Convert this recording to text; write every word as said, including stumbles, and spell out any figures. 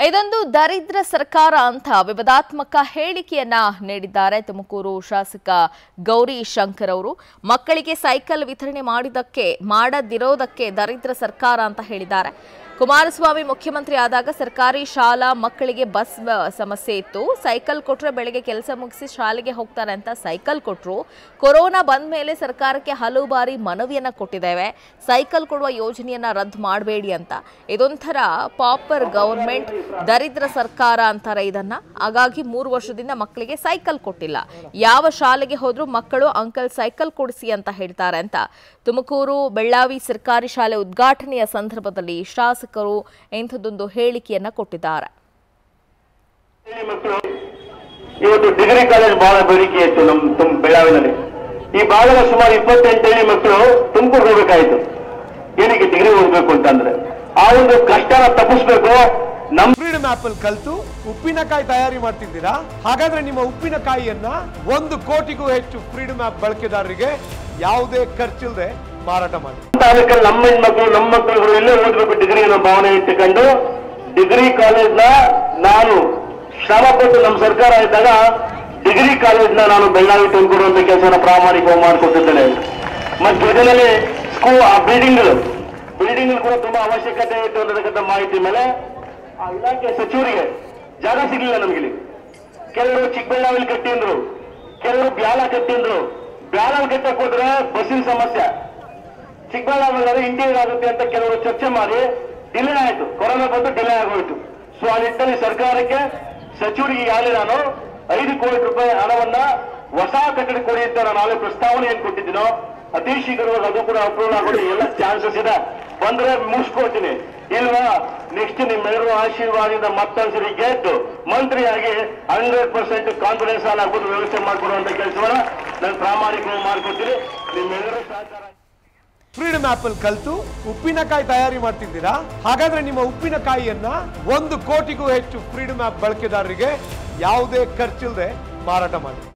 ಇದೊಂದು ದರಿದ್ರ ಸರ್ಕಾರ ಅಂತ ವಿವಾದಾತ್ಮಕ ಹೇಳಿಕೆಯನ್ನ ನೀಡಿದ್ದಾರೆ ತುಮಕೂರು ಶಾಸಕ ಗೌರಿ ಶಂಕರ್ ಅವರು. ಮಕ್ಕಳಿಗೆ ಸೈಕಲ್ ವಿತರಣೆ ಮಾಡಿದಕ್ಕೆ ಮಾಡದಿರೋದಕ್ಕೆ ದರಿದ್ರ ಸರ್ಕಾರ ಅಂತ ಹೇಳಿದ್ದಾರೆ. ಕುಮಾರಸ್ವಾಮಿ ಮುಖ್ಯಮಂತ್ರಿ ಆದಾಗ ಸರ್ಕಾರಿ ಶಾಲಾ ಮಕ್ಕಳಿಗೆ ಬಸ್ ಸಮಸ್ಯೆ ಇತ್ತು. ಸೈಕಲ್ ಕೊಟ್ರೆ ಬೆಳಗ್ಗೆ ಕೆಲಸ ಮುಗಿಸಿ ಶಾಲೆಗೆ ಹೋಗ್ತಾರೆ ಅಂತ ಸೈಕಲ್ ಕೊಟ್ಟರು. ಕೊರೋನಾ ಬಂದ ಮೇಲೆ ಸರ್ಕಾರಕ್ಕೆ ಹಲವು ಬಾರಿ ಮನವಿಯನ್ನ ಕೊಟ್ಟಿದ್ದೇವೆ, ಸೈಕಲ್ ಕೊಡುವ ಯೋಜನೆಯನ್ನ ರದ್ದು ಮಾಡಬೇಡಿ ಅಂತ. ಇದೊಂಥರ ಪಾಪರ್ ಗವರ್ಮೆಂಟ್, ದರಿದ್ರ ಸರ್ಕಾರ ಅಂತಾರೆ ಇದನ್ನ. ಹಾಗಾಗಿ ಮೂರು ವರ್ಷದಿಂದ ಮಕ್ಕಳಿಗೆ ಸೈಕಲ್ ಕೊಟ್ಟಿಲ್ಲ. ಯಾವ ಶಾಲೆಗೆ ಹೋದ್ರೂ ಮಕ್ಕಳು ಅಂಕಲ್ ಸೈಕಲ್ ಕೊಡಿಸಿ ಅಂತ ಹೇಳ್ತಾರೆ ಅಂತ ತುಮಕೂರು ಬೆಳ್ಳಾವಿ ಸರ್ಕಾರಿ ಶಾಲೆ ಉದ್ಘಾಟನೆಯ ಸಂದರ್ಭದಲ್ಲಿ ಶಾಸಕರು ಇಂಥದ್ದೊಂದು ಹೇಳಿಕೆಯನ್ನ ಕೊಟ್ಟಿದ್ದಾರೆ. ಇವತ್ತು ಡಿಗ್ರಿ ಕಾಲೇಜ್ ಬಹಳ ಬೇಡಿಕೆ ಇತ್ತು ನಮ್ಮ ಬೆಳ್ಳಾವಿನಲ್ಲಿ. ಈ ಭಾಗದ ಸುಮಾರು ಇಪ್ಪತ್ತೆಂಟು ಹೇಳಿ ಮಕ್ಕಳು ತುಮಕೂರು ಹೋಗಬೇಕಾಯಿತು. ಏನಕ್ಕೆ ಡಿಗ್ರಿ ಓದಬೇಕು ಅಂತಂದ್ರೆ ಆ ಒಂದು ಕಷ್ಟನ ತಪ್ಪಿಸ್ಬೇಕು. ನಮ್ಮ ಫ್ರೀಡಮ್ ಆಪ್ ಅಲ್ಲಿ ಕಲಿತು ಉಪ್ಪಿನಕಾಯಿ ತಯಾರಿ ಮಾಡ್ತಿದ್ದೀರಾ? ಹಾಗಾದ್ರೆ ನಿಮ್ಮ ಉಪ್ಪಿನಕಾಯಿಯನ್ನ ಒಂದು ಕೋಟಿಗೂ ಹೆಚ್ಚು ಫ್ರೀಡಮ್ ಆಪ್ ಬಳಕೆದಾರರಿಗೆ ಯಾವುದೇ ಖರ್ಚಿಲ್ಲದೆ ಮಾರಾಟ ಮಾಡಿ. ಅದಕ್ಕೆ ನಮ್ಮ ಹೆಣ್ಮಕ್ಳು ನಮ್ಮ ಮಕ್ಕಳುಗಳು ಇಲ್ಲೇ ಓದಬೇಕು ಡಿಗ್ರಿ ಅನ್ನೋ ಭಾವನೆ ಇಟ್ಟುಕೊಂಡು ಡಿಗ್ರಿ ಕಾಲೇಜ್ನ ನಾನು ಶ್ರಮ ಪಟ್ಟು ನಮ್ಮ ಸರ್ಕಾರ ಇದ್ದಾಗ ಡಿಗ್ರಿ ಕಾಲೇಜ್ನ ನಾನು ಬೆಳ್ಳಾವಿ ತಂದ್ಕೊಡುವಂತ ಕೆಲಸನ ಪ್ರಾಮಾಣಿಕವಾಗಿ ಮಾಡಿಕೊಟ್ಟಿದ್ದೇನೆ. ಮತ್ತು ಜೊತೆಯಲ್ಲಿ ಸ್ಕೂಲ್ ಆ ಬಿಲ್ಡಿಂಗ್ ಬಿಲ್ಡಿಂಗ್ ಕೂಡ ತುಂಬಾ ಅವಶ್ಯಕತೆ ಇತ್ತು ಅನ್ನತಕ್ಕಂಥ ಮಾಹಿತಿ ಮೇಲೆ ಆ ಇಲಾಖೆ ಸಚಿವರಿಗೆ ಜಾಗ ಸಿಗಲಿಲ್ಲ ನಮ್ಗೆ. ಕೆಲವರು ಚಿಕ್ಕಬಳ್ಳಾವಿಲಿ ಕಟ್ಟಿದ್ರು, ಕೆಲವರು ಬ್ಯಾಲ ಕಟ್ಟಿದ್ರು. ಬ್ಯಾಲ ಕಟ್ಟಕ್ಕೆ ಹೋದ್ರೆ ಬಸ್ಸಿನ ಸಮಸ್ಯೆ, ಚಿಕ್ಕಬಳ್ಳಾಪುರ ಇಂಟೀರಿಯರ್ ಆಗುತ್ತೆ ಅಂತ ಕೆಲವರು ಚರ್ಚೆ ಮಾಡಿ ಡಿಲೇ ಆಯಿತು. ಕೊರೋನಾ ಬಂದು ಡಿಲೇ ಆಗೋಯ್ತು. ಸೊ ಆ ನಿಟ್ಟಿನಲ್ಲಿ ಸರ್ಕಾರಕ್ಕೆ ಸಚಿವರಿಗೆ ಈಗಾಗಲೇ ನಾನು ಐದು ಕೋಟಿ ರೂಪಾಯಿ ಹಣವನ್ನ ಹೊಸ ಕಟ್ಟಡ ಕೊಡಿ ಅಂತ ನಾನು ನಾಳೆ ಪ್ರಸ್ತಾವನೆ ಏನ್ ಕೊಟ್ಟಿದ್ದೀನೋ ಅತಿ ಶೀಘ್ರವಾಗಿ ಅದು ಕೂಡ ಅಪ್ರೂವಲ್ ಆಗೋದು ಎಲ್ಲ ಚಾನ್ಸಸ್ ಇದೆ. ಬಂದ್ರೆ ಮುಗಿಸ್ಕೊಡ್ತೀನಿ, ಇಲ್ವಾ ನೆಕ್ಸ್ಟ್ ನಿಮ್ಮೆಲ್ಲರೂ ಆಶೀರ್ವಾದದಿಂದ ಮತ್ತೊಂದ್ಸರಿ ಗೆದ್ದು ಮಂತ್ರಿಯಾಗಿ ಹಂಡ್ರೆಡ್ ಪರ್ಸೆಂಟ್ ಕಾನ್ಫಿಡೆನ್ಸ್ ಆಲ್ ಆಗ್ಬೋದು ವ್ಯವಸ್ಥೆ ಮಾಡಿಕೊಡುವಂತ ಕೆಲಸವನ್ನ ನಾನು ಪ್ರಾಮಾಣಿಕವಾಗಿ ಮಾಡ್ಕೊಡ್ತೀನಿ. ನಿಮ್ಮೆಲ್ಲರೂ ಸಹಕಾರ. ಫ್ರೀಡಮ್ ಆಪ್ ಅಲ್ಲಿ ಕಲಿತು ಉಪ್ಪಿನಕಾಯಿ ತಯಾರಿ ಮಾಡ್ತಿದ್ದೀರಾ? ಹಾಗಾದ್ರೆ ನಿಮ್ಮ ಉಪ್ಪಿನಕಾಯಿಯನ್ನ ಒಂದು ಕೋಟಿಗೂ ಹೆಚ್ಚು ಫ್ರೀಡಮ್ ಆಪ್ ಬಳಕೆದಾರರಿಗೆ ಯಾವುದೇ ಖರ್ಚಿಲ್ಲದೆ ಮಾರಾಟ ಮಾಡಿ.